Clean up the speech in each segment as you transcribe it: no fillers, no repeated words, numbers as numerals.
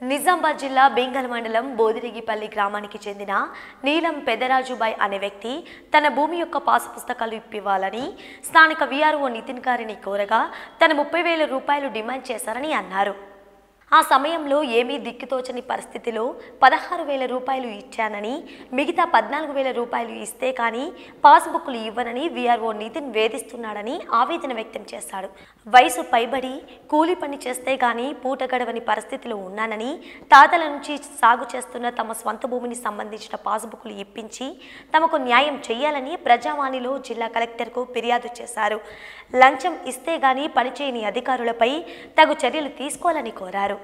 నిజామాబాద్ జిల్లా బెంగల్ మండలం బోదిరిగిపల్లి గ్రామానికి చెందిన నీలం పెదరాజుబాయ్ అనే వ్యక్తి తన భూమి యొక్క పాసు పుస్తకాలు ఇప్పివ్వాలని స్థానిక వీఆర్ఓ నితిన్ గారిని కోరగా తన 30,000 రూపాయలు డిమాండ్ చేశారని అన్నారు. ఆ సమయంలో ఏమీ దిక్కుతోచని పరిస్థితిలో 16,000 రూపాయలు ఇచ్చానని మిగతా 14,000 రూపాయలు ఇస్తే కానీ పాస్బుక్లు ఇవ్వనని వీఆర్ఓ నితిన్ వేధిస్తున్నాడని ఆవేదన వ్యక్తం చేశాడు. వయసు పైబడి కూలి పని చేస్తే గానీ పూట గడవని పరిస్థితిలో ఉన్నానని తాతల నుంచి సాగు చేస్తున్న తమ స్వంత భూమిని సంబంధించిన పాస్బుక్లు ఇప్పించి తమకు న్యాయం చేయాలని ప్రజావాణిలో జిల్లా కలెక్టర్కు ఫిర్యాదు చేశారు. లంచం ఇస్తే గానీ పనిచేయని అధికారులపై తగు చర్యలు తీసుకోవాలని కోరారు.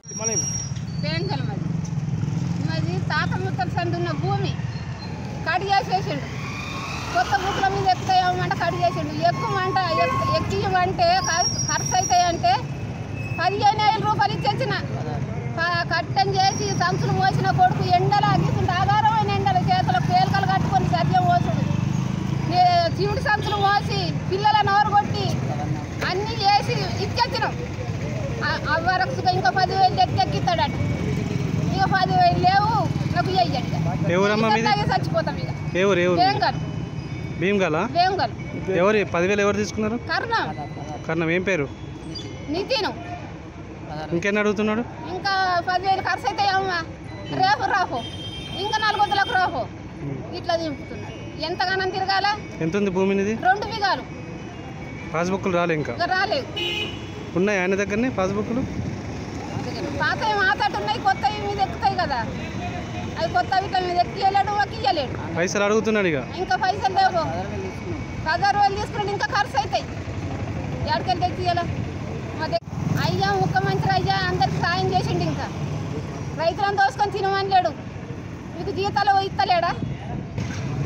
తాత ముత్తల సందున్న భూమి కడి చేసేసిండు. కొత్త బుక్ల మీద ఎక్కుతాయమంటే కడి చేసిండు. ఎక్కుమంట ఎక్కియమంటే ఖర్చు అవుతాయంటే 15,000 రూపాయలు ఇచ్చేసిన కట్టం చేసి సంచులు మోసిన కొడుకు ఎండలు అగ్గిస్తుంటే ఆధారమైన ఎండలు చేతుల పేలికలు కట్టుకొని సత్యం మోసుడు శివుడి సంచులు మోసి పిల్లల నోరు కొట్టి అన్నీ చేసి ఇచ్చేసినాం. వరకు ఇంకా 10,000 ఎక్కిస్తాడట. ఇక 10,000 లేవు నాకు ఇయ్యండి చచ్చిపోతాం. ఇక భీమగల్ ఎవరు 10,000 ఎవరు తీసుకున్నారు? కర్ణం ఏం పేరు? నితిన్. ఇంకెన్ని అడుగుతున్నాడు? ఇంకా 10,000 ఖర్చు అయితే అమ్మా రేపు రాపు ఇంకా 4,000 రాపు ఇట్లా దింపుతున్నాడు. ఎంతగానో తిరగాల. ఎంత ఉంది భూమి? 2 బిగాలు. పాస్బుక్లు రాలే? ఇంకా రాలేవు. ఉన్నాయి ఆయన దగ్గరనే పాస్బుక్లు? పాతవి మాతటి ఉన్నాయి, కొత్తవి మీద ఎక్కుతాయి కదా. అది కొత్త ఇట్లా మీద ఎక్కియలేడు, ఇయ్యలేడు. పైసలు అడుగుతున్నాడు. ఇక ఇంకా పైసలు లేవు. 10,000 తీసుకున్నాడు. ఇంకా ఖర్చు అవుతాయి. ఎక్కడికెళ్ళి తెచ్చియాల అయ్యా ముఖ్యమంత్రి అయ్యా అందరికి సాయం చేసిండు. ఇంకా రైతులను దోసుకొని తినమని లేడు. మీకు జీతాలు ఇస్తలేడా?